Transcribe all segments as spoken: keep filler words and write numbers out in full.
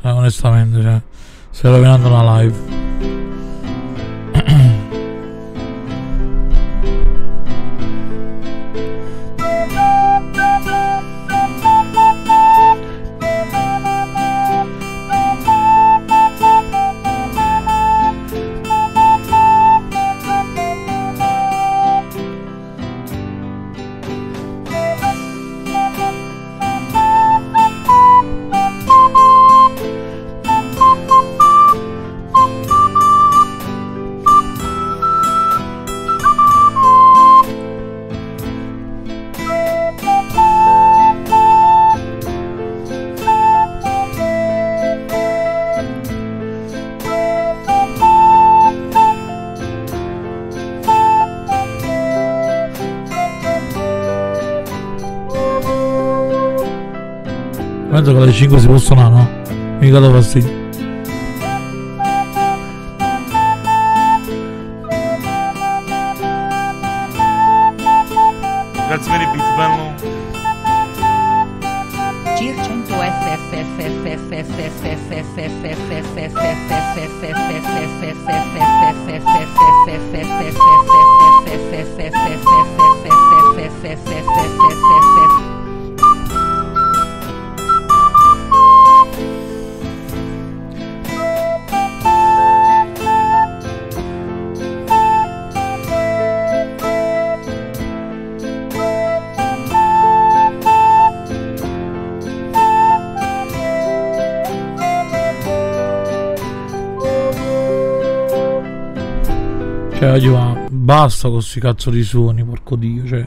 cioè, onestamente, cioè, stai rovinando una live. Penso che alle cinque si può suonare, no? Mica do fastidio. Grazie per il beat, bello. Gir cento F F F F F F F F Cioè, oggi va, basta con questi cazzo di suoni, porco dio, cioè.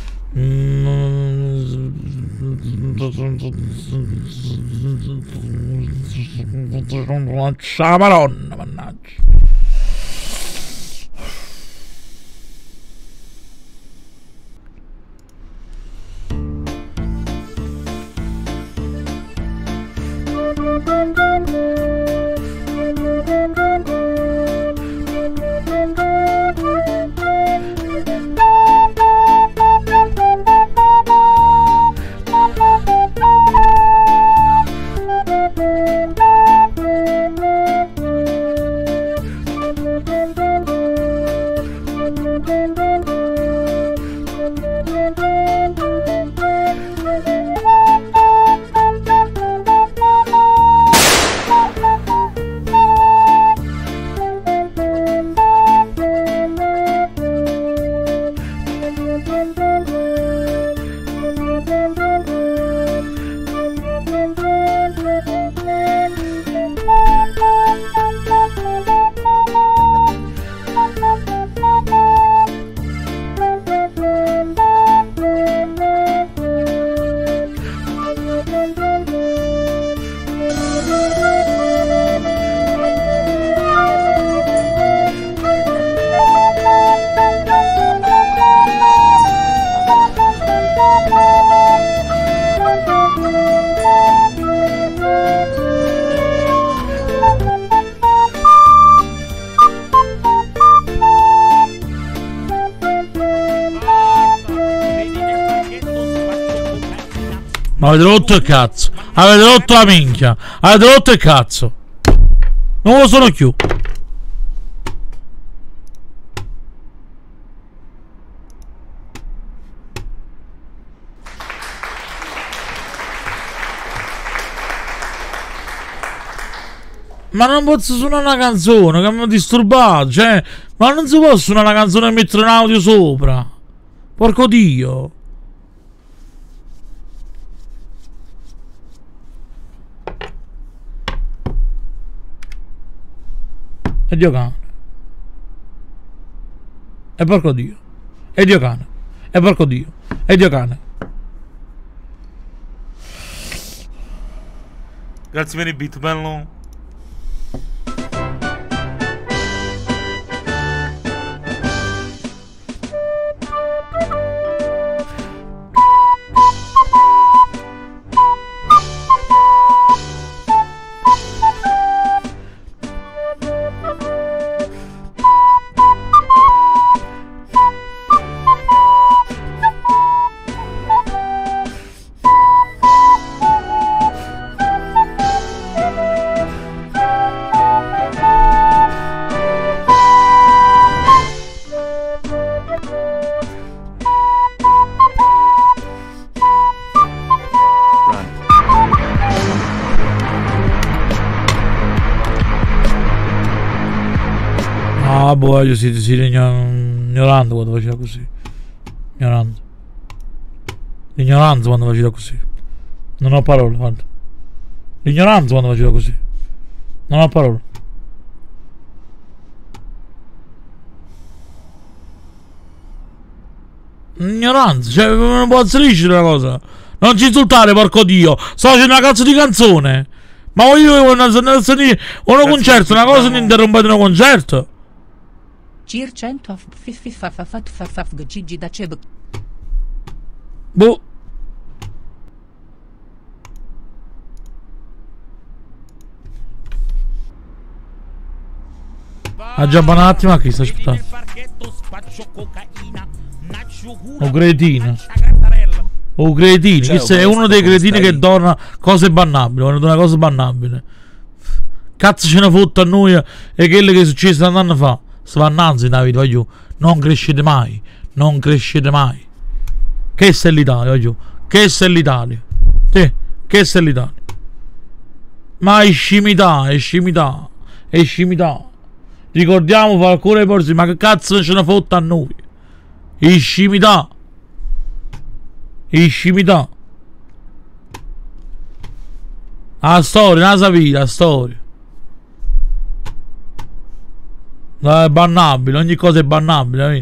Ciao Madonna, mannaggia. Ma avete rotto il cazzo, avete rotto la minchia, avete rotto il cazzo. Non lo sono più. Ma non posso suonare una canzone che mi ha disturbato, cioè, ma non si può suonare una canzone e mettere un audio sopra. Porco dio. E Dio cane. E porco dio. E Dio cane. E porco dio. E Dio cane. Grazie per il beat, bello. Ah, boh, io si, si ignorando quando faceva così. Ignorando. L'ignoranza quando faceva così. Non ho parole, guarda. L'ignoranza quando faceva così. Non ho parole. Ignoranza, cioè non può essere una cosa. Non ci insultare, porco dio. Sto facendo una cazzo di canzone. Ma voglio una, una, una, una concerto, una cosa non interrompete un concerto. Cir cento af fifafafat fafaf gigi da ceb. Boh. Ah già, un attimo, che sta aspettando? O cretina. O cretini, questo è uno dei cretini che dona cose bannabili, quando dona cose bannabili. Cazzo ce ne fotte a noi e quello che è successo un anno fa. Svannanzi Davide, voglio. Non crescete mai. Non crescete mai. Che è l'Italia, voglio. Che è l'Italia. Sì, che è l'Italia. Ma è scimità, è scimità. È scimità. Ricordiamo qualcuno porsi, ma che cazzo ce ne fotte a noi? È scimità. È scimità. La storia, la sapete, la storia. No, è bannabile, ogni cosa è bannabile, capito?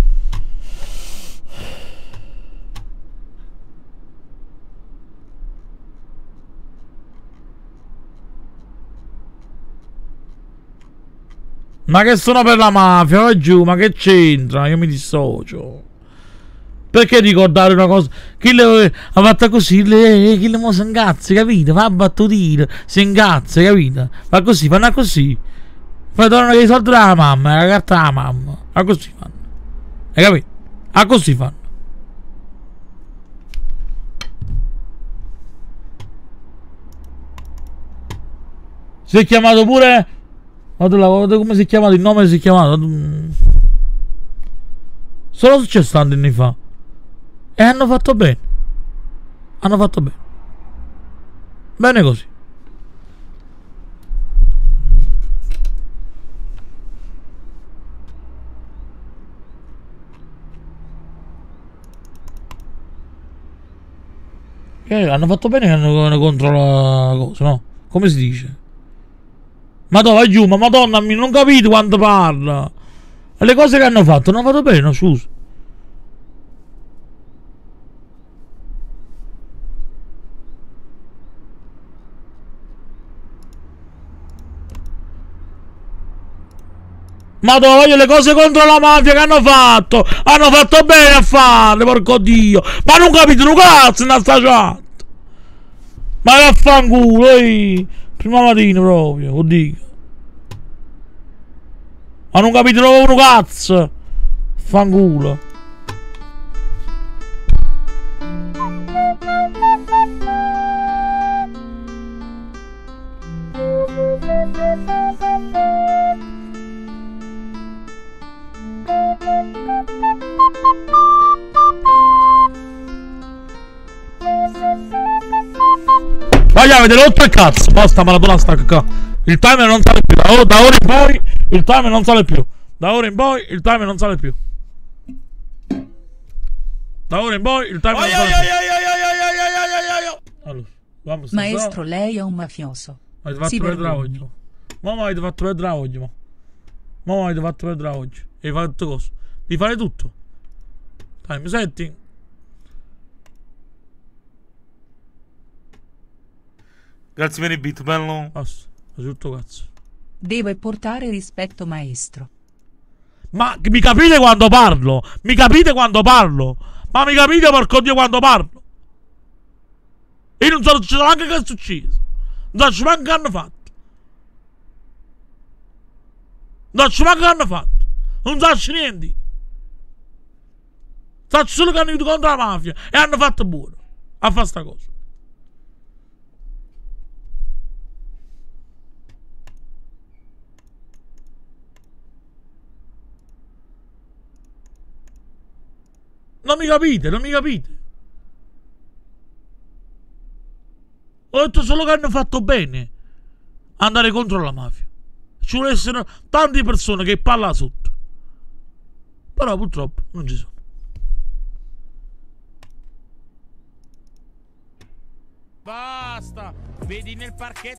Ma che sono per la mafia, vai giù, ma che c'entra? Io mi dissocio. Perché ricordare una cosa? Chi le ha fatto così, le, chi le mo si ingazza, capito? Fa battutine, si ingazza, capito? Fa così, fanno così. Poi tornano i soldi della mamma, la carta della mamma. A così fanno. Hai capito? A così fanno. Si è chiamato pure. Guarda come si è chiamato, il nome si è chiamato. Sono successo tanti anni fa. E hanno fatto bene. Hanno fatto bene. Bene così. Eh, hanno fatto bene che hanno contro la cosa, no? Come si dice? Madonna, vai giù, ma madonna, non capite quando parla. Le cose che hanno fatto, hanno fatto bene, no, scusa. Madonna, voglio le cose contro la mafia che hanno fatto. Hanno fatto bene a farle, porco dio. Ma non capite un cazzo in sta chat. Ma vaffanculo, ehi. Prima mattina proprio, lo dico. Ma non capite un cazzo. Fanculo. Vai, avete rotto il cazzo. Basta, maratona stacca. Il timer non sale più. Da, da ora in poi il timer non sale più. Da ora in poi il timer non sale più. Da ora in poi il timer non sale più. Allora, vamos. Maestro, lei è un mafioso. Avete fatto vedere oggi. Ma mi avete fatto vedere oggi. Ma mi avete fatto vedere oggi. E hai fatto cosa? Di fare tutto. Time setting. Grazie per il beat, bello. Basta, tutto cazzo. Deve portare rispetto, maestro. Ma mi capite quando parlo? Mi capite quando parlo? Ma mi capite porco dio quando parlo? Io non so neanche che è successo. Non so neanche che hanno fatto. Non so neanche che hanno fatto. Non so niente. So solo che hanno ido contro la mafia e hanno fatto buono a fare sta cosa. Non mi capite, non mi capite. Ho detto solo che hanno fatto bene andare contro la mafia. ci vuole essere tante persone che parlano sotto. Però purtroppo non ci sono. Basta, vedi nel parchetto.